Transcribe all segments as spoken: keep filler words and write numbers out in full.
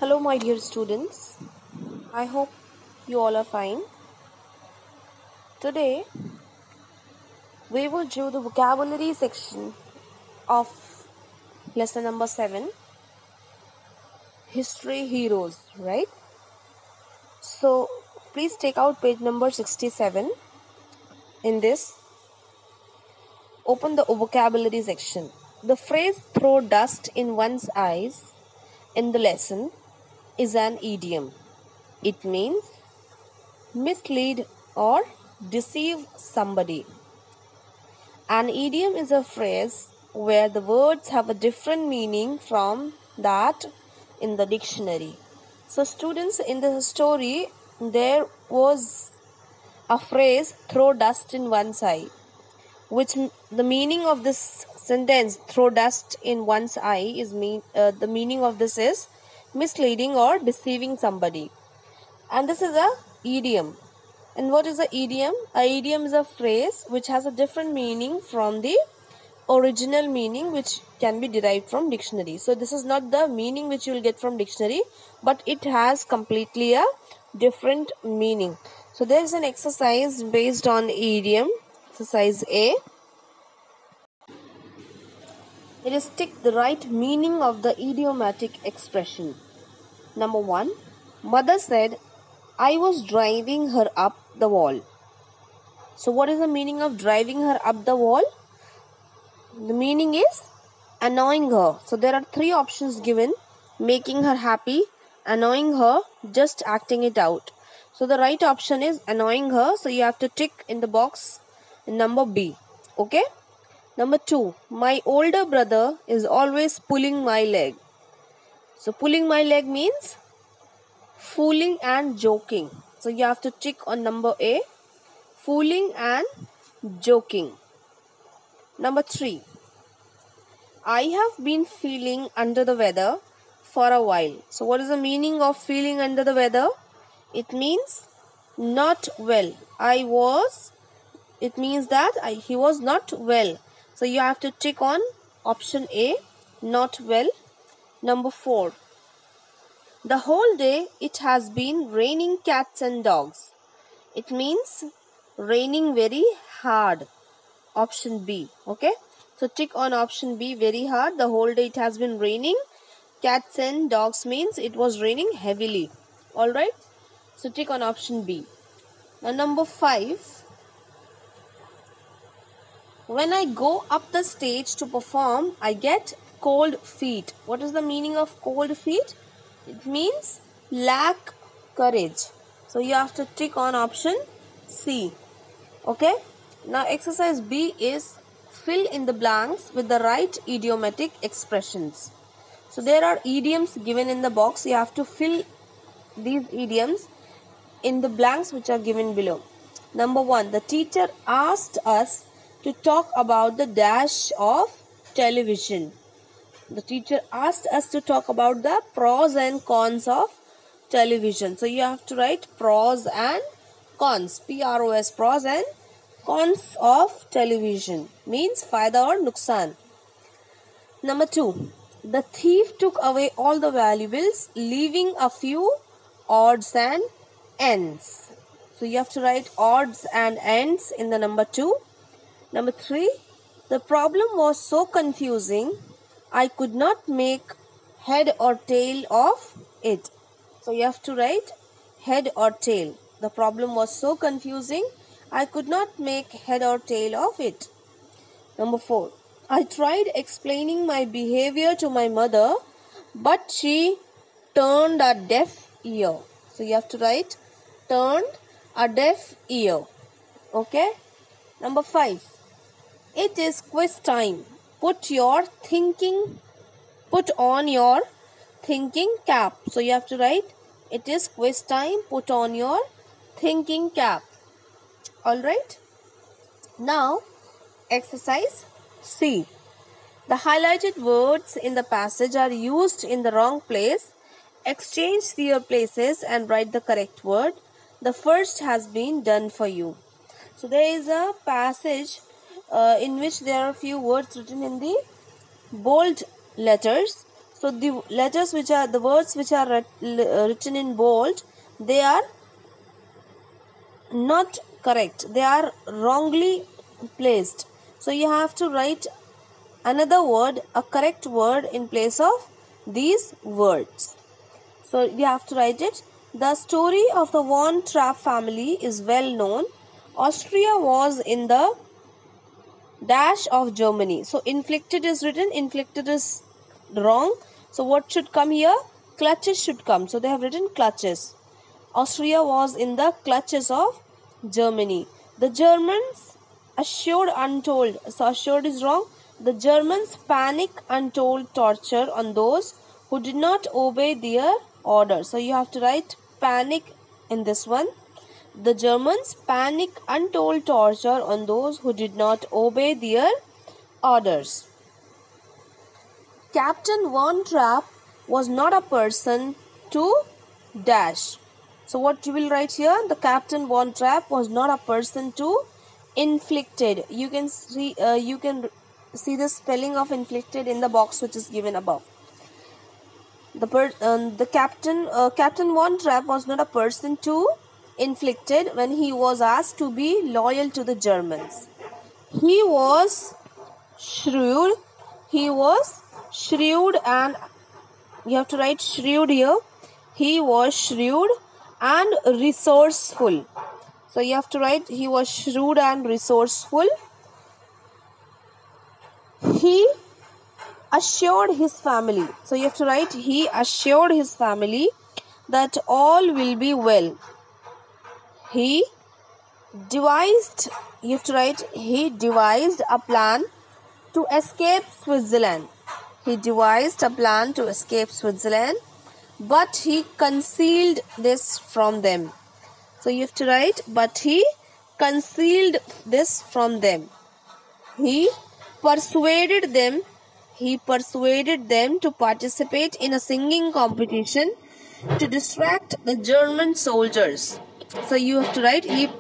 Hello, my dear students. I hope you all are fine. Today, we will do the vocabulary section of lesson number seven, History Heroes, right? So, please take out page number sixty-seven. In this, open the vocabulary section. The phrase throw dust in one's eyes in the lesson is an idiom. It means mislead or deceive somebody. An idiom is a phrase where the words have a different meaning from that in the dictionary. So students, in the story there was a phrase throw dust in one's eye, which the meaning of this sentence throw dust in one's eye is mean uh, the meaning of this is misleading or deceiving somebody, and this is a idiom. And what is an idiom? A idiom is a phrase which has a different meaning from the original meaning which can be derived from dictionary. So this is not the meaning which you will get from dictionary, but it has completely a different meaning. So there is an exercise based on idiom. Exercise A. It is tick the right meaning of the idiomatic expression. Number one. Mother said, I was driving her up the wall. So what is the meaning of driving her up the wall? The meaning is annoying her. So there are three options given: making her happy, annoying her, just acting it out. So the right option is annoying her. So you have to tick in the box in number B. Okay. Number two. My older brother is always pulling my leg. So pulling my leg means fooling and joking. So you have to tick on number A, fooling and joking. Number three. I have been feeling under the weather for a while. So what is the meaning of feeling under the weather? It means not well. I was, it means that I, he was not well. So you have to tick on option A, not well. Number four. The whole day it has been raining cats and dogs. It means raining very hard. Option B. Okay. So tick on option B, very hard. The whole day it has been raining. Cats and dogs means it was raining heavily. Alright. So tick on option B. Now number five. When I go up the stage to perform, I get cold feet. What is the meaning of cold feet? It means lack courage. So you have to tick on option C. Okay. Now exercise B is fill in the blanks with the right idiomatic expressions. So there are idioms given in the box. You have to fill these idioms in the blanks which are given below. Number one. The teacher asked us to talk about the dash of television. The teacher asked us to talk about the pros and cons of television. So you have to write pros and cons. P R O S, pros and cons of television. Means fayda or nuksan. Number two. The thief took away all the valuables, leaving a few odds and ends. So you have to write odds and ends in the number two. Number three. The problem was so confusing, I could not make head or tail of it. So you have to write head or tail. The problem was so confusing, I could not make head or tail of it. Number four. I tried explaining my behavior to my mother, but she turned a deaf ear. So you have to write turned a deaf ear. Okay. Number five. It is quiz time. Put your thinking, put on your thinking cap. So you have to write, it is quiz time, put on your thinking cap. Alright. Now, exercise C. The highlighted words in the passage are used in the wrong place. Exchange their places and write the correct word. The first has been done for you. So there is a passage uh, in which there are few words written in the bold letters. So the letters which are, the words which are writ written in bold, they are not correct. They are wrongly placed. So you have to write another word, a correct word in place of these words. So you have to write it. The story of the Von Trapp family is well known. Austria was in the dash of Germany. So inflicted is written, inflicted is wrong. So what should come here? Clutches should come. So they have written clutches. Austria was in the clutches of Germany. The Germans assured untold. So assured is wrong. The Germans panic untold torture on those who did not obey their orders. So you have to write panic in this one. The Germans panic untold torture on those who did not obey their orders. Captain Von Trapp was not a person to dash. So what you will write here? The Captain Von Trapp was not a person to inflicted. You can see uh, you can see the spelling of inflicted in the box which is given above. The per, um, the captain uh, Captain Von Trapp was not a person to inflicted when he was asked to be loyal to the Germans. He was shrewd. He was shrewd and you have to write shrewd here. He was shrewd and resourceful. So you have to write he was shrewd and resourceful. He assured his family. So you have to write he assured his family that all will be well. He devised, you have to write he devised a plan to escape Switzerland. He devised a plan to escape Switzerland, but he concealed this from them. So you have to write, but he concealed this from them. He persuaded them, he persuaded them to participate in a singing competition to distract the German soldiers. So you have to write, he,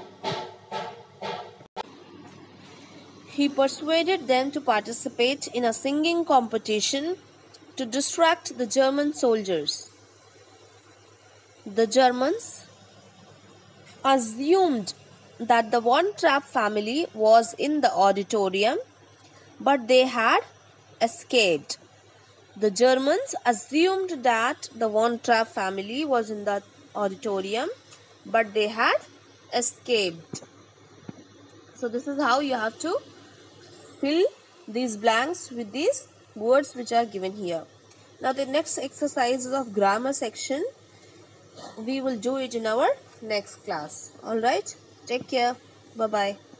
he persuaded them to participate in a singing competition to distract the German soldiers. The Germans assumed that the Von Trapp family was in the auditorium, but they had escaped. The Germans assumed that the Von Trapp family was in the auditorium, but they had escaped. So this is how you have to fill these blanks with these words which are given here. Now the next exercise is of grammar section. We will do it in our next class. Alright, take care. Bye bye.